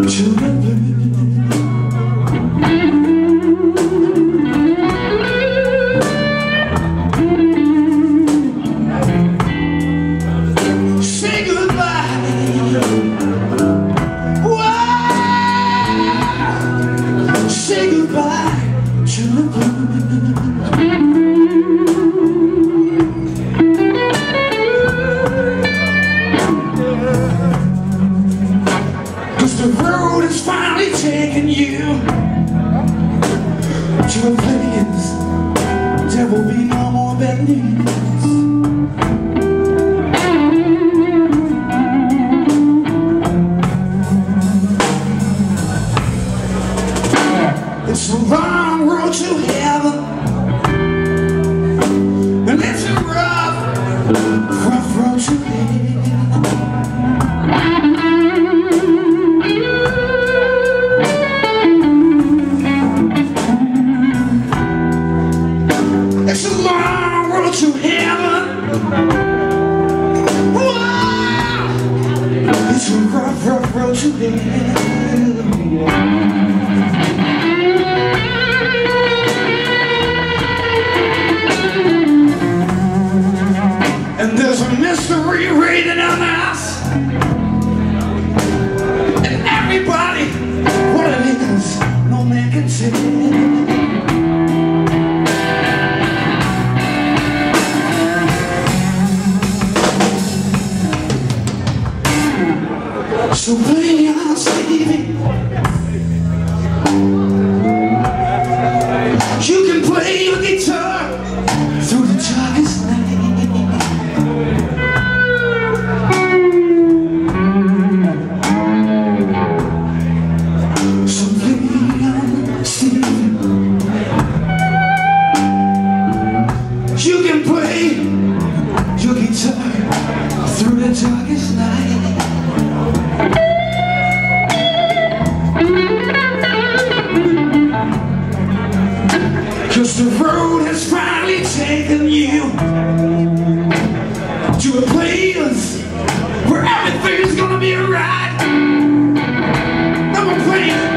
taking you to a place there will be no more bad news. It's a long road to heaven, and it's a rough road to hell. It's a long road to heaven. Whoa! It's a rough road to hell. And there's a mystery waiting on us, and everybody, what it is, no man can tell. So play on, Stevie. You can play your guitar through the darkest night. So play on, Stevie. You can play your guitar through the darkest night. Cause the road has finally taken you to a place where everything's gonna be alright. I'm a plane.